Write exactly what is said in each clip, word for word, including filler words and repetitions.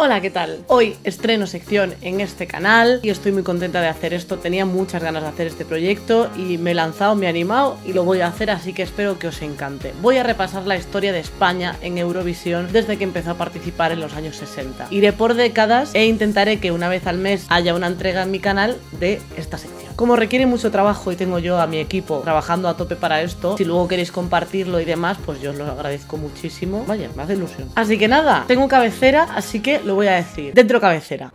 Hola, ¿qué tal? Hoy estreno sección en este canal y estoy muy contenta de hacer esto. Tenía muchas ganas de hacer este proyecto y me he lanzado, me he animado y lo voy a hacer, así que espero que os encante. Voy a repasar la historia de España en Eurovisión desde que empezó a participar en los años sesenta. Iré por décadas e intentaré que una vez al mes haya una entrega en mi canal de esta sección. Como requiere mucho trabajo y tengo yo a mi equipo trabajando a tope para esto, si luego queréis compartirlo y demás, pues yo os lo agradezco muchísimo. Vaya, me hace ilusión. Así que nada, tengo cabecera, así que lo voy a decir. Dentro cabecera.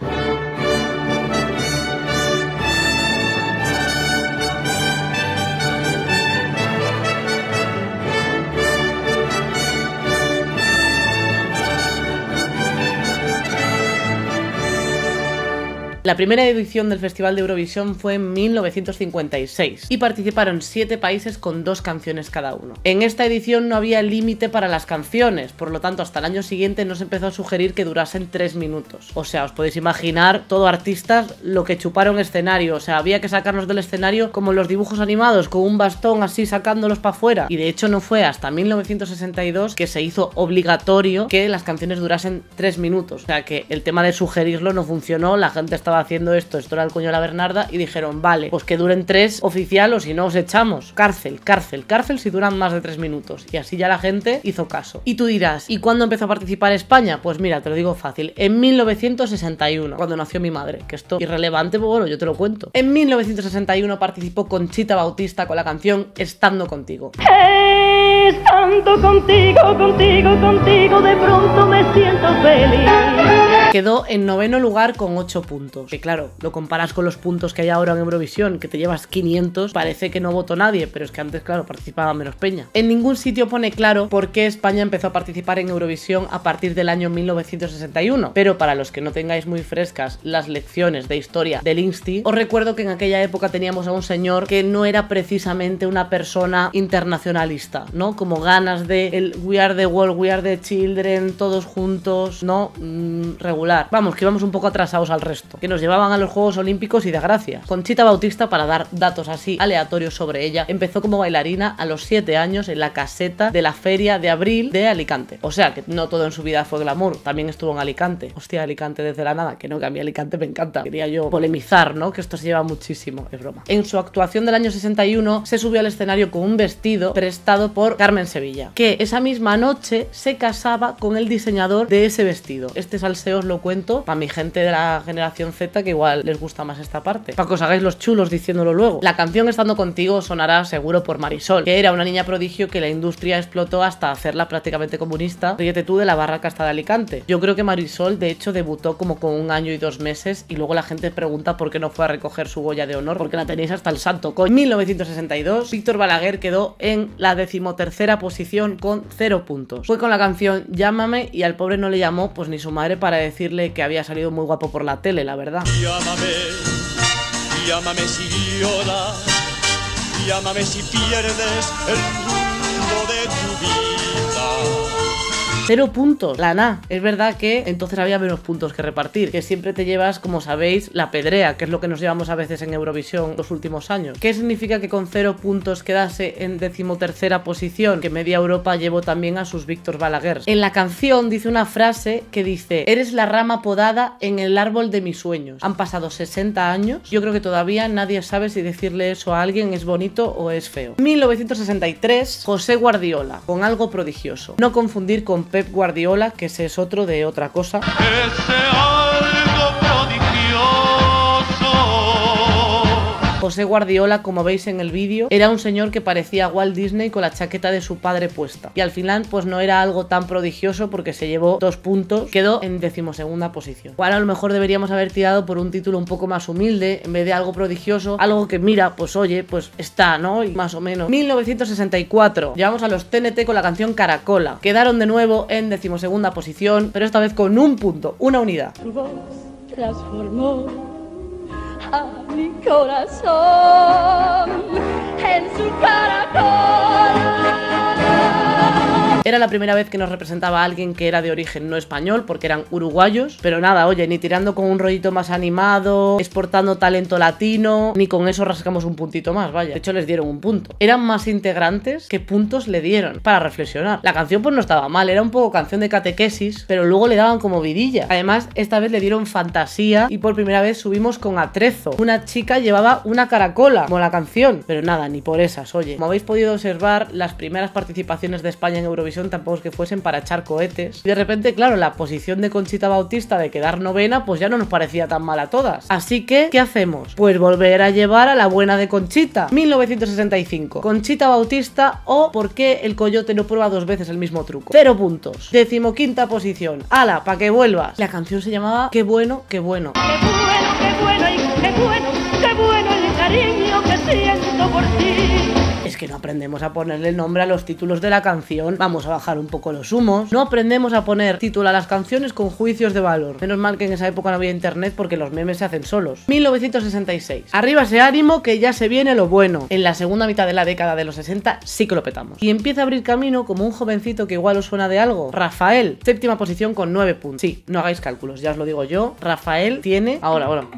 La primera edición del Festival de Eurovisión fue en mil novecientos cincuenta y seis y participaron siete países con dos canciones cada uno. En esta edición no había límite para las canciones, por lo tanto hasta el año siguiente no se empezó a sugerir que durasen tres minutos. O sea, os podéis imaginar, todo artistas lo que chuparon escenario, o sea, había que sacarnos del escenario como los dibujos animados, con un bastón así sacándolos para afuera. Y de hecho no fue hasta mil novecientos sesenta y dos que se hizo obligatorio que las canciones durasen tres minutos. O sea que el tema de sugerirlo no funcionó, la gente estaba haciendo esto, esto era el coño de la Bernarda y dijeron, vale, pues que duren tres oficial o si no os echamos. Cárcel, cárcel, cárcel si duran más de tres minutos. Y así ya la gente hizo caso. Y tú dirás, ¿y cuándo empezó a participar España? Pues mira, te lo digo fácil, en mil novecientos sesenta y uno, cuando nació mi madre, que esto es irrelevante, pues bueno, yo te lo cuento. En mil novecientos sesenta y uno participó Conchita Bautista con la canción Estando Contigo. Estando contigo, contigo, contigo, de pronto me siento feliz. Quedó en noveno lugar con ocho puntos. Que claro, lo comparas con los puntos que hay ahora en Eurovisión, que te llevas quinientos, parece que no votó nadie, pero es que antes, claro, participaba menos peña. En ningún sitio pone claro por qué España empezó a participar en Eurovisión a partir del año mil novecientos sesenta y uno, pero para los que no tengáis muy frescas las lecciones de historia del Insti, os recuerdo que en aquella época teníamos a un señor que no era precisamente una persona internacionalista, ¿no? Como ganas de el We Are the World, We Are the Children, todos juntos, ¿no? Mm, regular. Vamos, que íbamos un poco atrasados al resto, que nos llevaban a los Juegos Olímpicos y de gracia. Conchita Bautista, para dar datos así aleatorios sobre ella, empezó como bailarina a los siete años en la caseta de la Feria de Abril de Alicante. O sea, que no todo en su vida fue glamour, también estuvo en Alicante. Hostia, Alicante desde la nada, que no, que a mí Alicante me encanta. Quería yo polemizar, ¿no? Que esto se lleva muchísimo, es broma. En su actuación del año sesenta y uno se subió al escenario con un vestido prestado por Carmen Sevilla, que esa misma noche se casaba con el diseñador de ese vestido. Este salseo os lo cuento para mi gente de la generación Z, que igual les gusta más esta parte, para que os hagáis los chulos diciéndolo luego. La canción Estando Contigo sonará seguro por Marisol, que era una niña prodigio que la industria explotó hasta hacerla prácticamente comunista. Ríete tú de la barraca hasta de Alicante. Yo creo que Marisol de hecho debutó como con un año y dos meses y luego la gente pregunta por qué no fue a recoger su Goya de honor, porque la tenéis hasta el santo coño. En mil novecientos sesenta y dos Víctor Balaguer quedó en la decimotercera posición con cero puntos. Fue con la canción Llámame y al pobre no le llamó pues ni su madre para decirle que había salido muy guapo por la tele, la verdad. Llámame, llámame si lloras, llámame si pierdes el rumbo de tu vida. Cero puntos, la na. Es verdad que entonces había menos puntos que repartir, que siempre te llevas, como sabéis, la pedrea, que es lo que nos llevamos a veces en Eurovisión los últimos años. ¿Qué significa que con cero puntos quedase en decimotercera posición? Que media Europa llevó también a sus Víctor Balaguer. En la canción dice una frase que dice: eres la rama podada en el árbol de mis sueños. Han pasado sesenta años, yo creo que todavía nadie sabe si decirle eso a alguien es bonito o es feo. mil novecientos sesenta y tres, José Guardiola, con Algo Prodigioso. No confundir con Pep Guardiola, que ese es otro de otra cosa. Ese algo prodigioso. José Guardiola, como veis en el vídeo, era un señor que parecía Walt Disney con la chaqueta de su padre puesta. Y al final, pues no era algo tan prodigioso porque se llevó dos puntos, quedó en decimosegunda posición. Ahora a lo mejor deberíamos haber tirado por un título un poco más humilde, en vez de algo prodigioso, algo que mira, pues oye, pues está, ¿no? Y más o menos. mil novecientos sesenta y cuatro, llevamos a los T N T con la canción Caracola. Quedaron de nuevo en decimosegunda posición, pero esta vez con un punto, una unidad. Tu voz transformó a mi corazón en su caracol. Era la primera vez que nos representaba a alguien que era de origen no español, porque eran uruguayos, pero nada, oye, ni tirando con un rollito más animado, exportando talento latino, ni con eso rascamos un puntito más, vaya. De hecho, les dieron un punto. Eran más integrantes que puntos le dieron, para reflexionar. La canción pues no estaba mal, era un poco canción de catequesis, pero luego le daban como vidilla. Además, esta vez le dieron fantasía y por primera vez subimos con atrezo. Una chica llevaba una caracola, como la canción, pero nada, ni por esas, oye. Como habéis podido observar, las primeras participaciones de España en Eurovisión tampoco es que fuesen para echar cohetes. Y de repente, claro, la posición de Conchita Bautista de quedar novena, pues ya no nos parecía tan mal a todas. Así que, ¿qué hacemos? Pues volver a llevar a la buena de Conchita. mil novecientos sesenta y cinco. Conchita Bautista o ¿por qué el coyote no prueba dos veces el mismo truco? Cero puntos. Decimoquinta posición. ¡Hala, pa' que vuelvas! La canción se llamaba Qué bueno, qué bueno. Qué bueno, qué bueno y qué bueno, qué bueno el cariño que siento por ti. Es que no aprendemos a ponerle el nombre a los títulos de la canción. Vamos a bajar un poco los humos. No aprendemos a poner título a las canciones con juicios de valor. Menos mal que en esa época no había internet porque los memes se hacen solos. mil novecientos sesenta y seis. Arriba ese ánimo que ya se viene lo bueno. En la segunda mitad de la década de los sesenta sí que lo petamos. Y empieza a abrir camino como un jovencito que igual os suena de algo. Rafael. Séptima posición con nueve puntos. Sí, no hagáis cálculos, ya os lo digo yo. Rafael tiene... Ahora, ahora.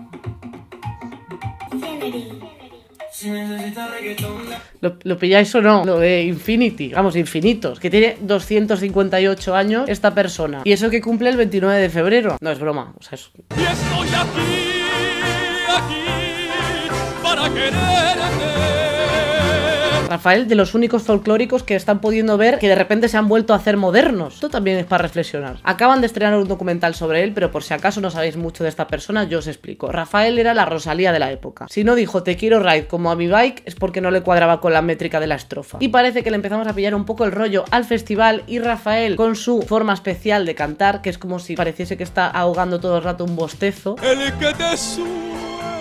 ¿Lo, ¿Lo pilláis o no? Lo de Infinity, vamos, infinitos. Que tiene doscientos cincuenta y ocho años esta persona. Y eso que cumple el veintinueve de febrero. No, es broma, o sea, es... Y estoy aquí, aquí, para quererte. Rafael, de los únicos folclóricos que están pudiendo ver que de repente se han vuelto a hacer modernos. Esto también es para reflexionar. Acaban de estrenar un documental sobre él, pero por si acaso no sabéis mucho de esta persona, yo os explico. Rafael era la Rosalía de la época. Si no dijo te quiero ride como a mi bike, es porque no le cuadraba con la métrica de la estrofa. Y parece que le empezamos a pillar un poco el rollo al festival y Rafael, con su forma especial de cantar, que es como si pareciese que está ahogando todo el rato un bostezo, El que te sueña.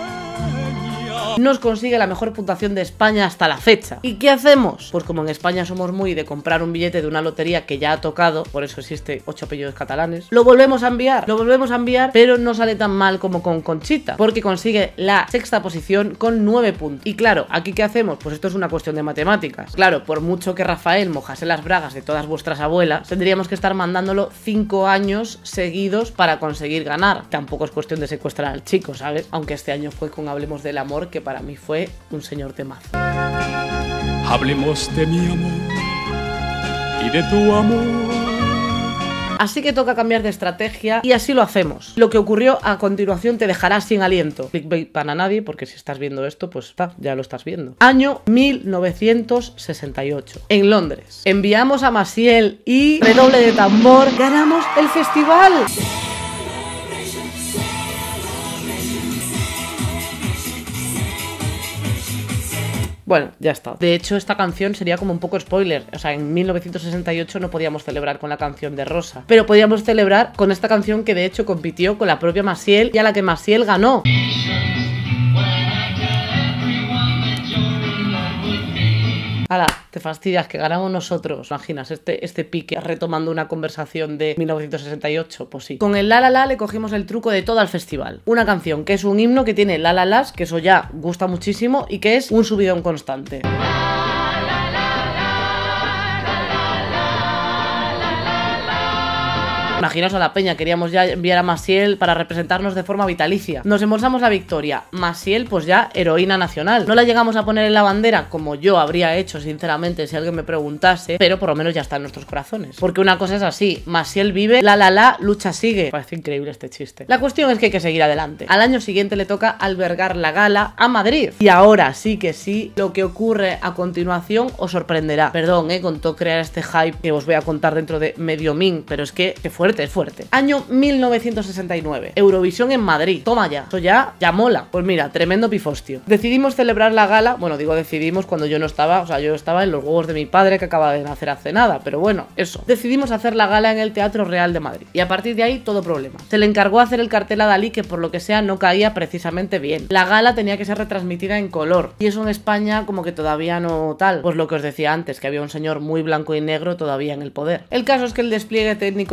nos consigue la mejor puntuación de España hasta la fecha. ¿Y qué hacemos? Pues como en España somos muy de comprar un billete de una lotería que ya ha tocado, por eso existe ocho apellidos catalanes, lo volvemos a enviar, lo volvemos a enviar, pero no sale tan mal como con Conchita, porque consigue la sexta posición con nueve puntos. Y claro, ¿aquí qué hacemos? Pues esto es una cuestión de matemáticas. Claro, por mucho que Rafael mojase las bragas de todas vuestras abuelas, tendríamos que estar mandándolo cinco años seguidos para conseguir ganar. Tampoco es cuestión de secuestrar al chico, ¿sabes? Aunque este año fue con Hablemos del Amor, que para mí fue un señor temazo. Hablemos de mi amor y de tu amor. Así que toca cambiar de estrategia y así lo hacemos. Lo que ocurrió a continuación te dejará sin aliento. Clickbait para nadie, porque si estás viendo esto, pues está, ya lo estás viendo. Año mil novecientos sesenta y ocho. En Londres. Enviamos a Maciel y, redoble de tambor, ganamos el festival. Bueno, ya está. De hecho, esta canción sería como un poco spoiler. O sea, en mil novecientos sesenta y ocho no podíamos celebrar con la canción de Rosa, pero podíamos celebrar con esta canción que de hecho compitió con la propia Maciel y a la que Maciel ganó. ¡Hala! Te fastidias que ganamos nosotros. ¿Imaginas este, este pique retomando una conversación de mil novecientos sesenta y ocho? Pues sí. Con el La La La le cogimos el truco de todo al festival. Una canción que es un himno que tiene La La Las, que eso ya gusta muchísimo y que es un subidón constante. Imaginaos a la peña, queríamos ya enviar a Maciel para representarnos de forma vitalicia. Nos embolsamos la victoria. Maciel, pues ya heroína nacional. No la llegamos a poner en la bandera como yo habría hecho, sinceramente, si alguien me preguntase, pero por lo menos ya está en nuestros corazones. Porque una cosa es así, Maciel vive, La La La, lucha sigue. Parece increíble este chiste. La cuestión es que hay que seguir adelante. Al año siguiente le toca albergar la gala a Madrid. Y ahora sí que sí, lo que ocurre a continuación os sorprenderá. Perdón, eh, con todo crear este hype que os voy a contar dentro de medio min, pero es que, que fuerte, es fuerte. Año mil novecientos sesenta y nueve. Eurovisión en Madrid. Toma ya. Eso ya, ya mola. Pues mira, tremendo pifostio. Decidimos celebrar la gala. Bueno, digo decidimos cuando yo no estaba. O sea, yo estaba en los huevos de mi padre que acaba de nacer hace nada. Pero bueno, eso. Decidimos hacer la gala en el Teatro Real de Madrid. Y a partir de ahí, todo problema. Se le encargó hacer el cartel a Dalí, que por lo que sea no caía precisamente bien. La gala tenía que ser retransmitida en color. Y eso en España como que todavía no tal. Pues lo que os decía antes, que había un señor muy blanco y negro todavía en el poder. El caso es que el despliegue técnico que requería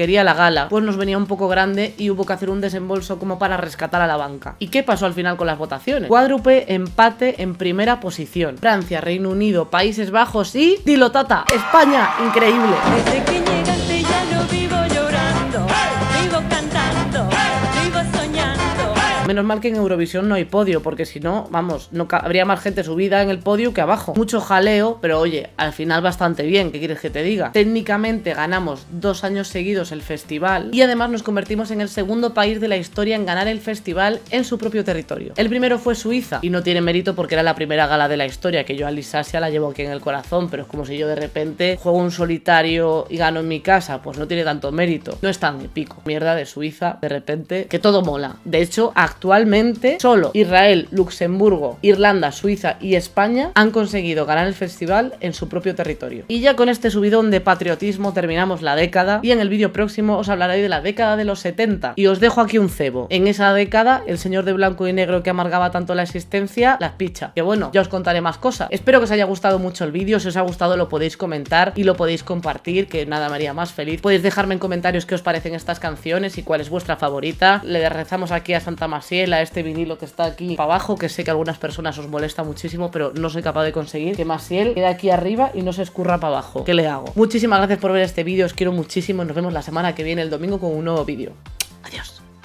quería la gala, pues nos venía un poco grande y hubo que hacer un desembolso como para rescatar a la banca. ¿Y qué pasó al final con las votaciones? Cuádruple empate en primera posición. Francia, Reino Unido, Países Bajos y... ¡Dilo, Tata! ¡España! ¡Increíble! Desde que llegaste ya no vivo llorando, vivo cantando, vivo soñando. Menos mal que en Eurovisión no hay podio, porque si no, vamos, no habría más gente subida en el podio que abajo. Mucho jaleo, pero oye, al final bastante bien, ¿qué quieres que te diga? Técnicamente ganamos dos años seguidos el festival y además nos convertimos en el segundo país de la historia en ganar el festival en su propio territorio. El primero fue Suiza, y no tiene mérito porque era la primera gala de la historia, que yo a Lisasia la llevo aquí en el corazón, pero es como si yo de repente juego un solitario y gano en mi casa, pues no tiene tanto mérito. No es tan épico. Mierda de Suiza, de repente, que todo mola. De hecho, actualmente solo Israel, Luxemburgo, Irlanda, Suiza y España han conseguido ganar el festival en su propio territorio. Y ya con este subidón de patriotismo terminamos la década, y en el vídeo próximo os hablaré de la década de los setenta. Y os dejo aquí un cebo. En esa década, el señor de blanco y negro que amargaba tanto la existencia, las picha. Que bueno, ya os contaré más cosas. Espero que os haya gustado mucho el vídeo. Si os ha gustado lo podéis comentar y lo podéis compartir, que nada me haría más feliz. Podéis dejarme en comentarios qué os parecen estas canciones y cuál es vuestra favorita. Le rezamos aquí a Santa Masiel, a este vinilo que está aquí para abajo, que sé que a algunas personas os molesta muchísimo, pero no soy capaz de conseguir que Masiel quede aquí arriba y no se escurra para abajo. ¿Qué le hago? Muchísimas gracias por ver este vídeo, os quiero muchísimo y nos vemos la semana que viene, el domingo, con un nuevo vídeo.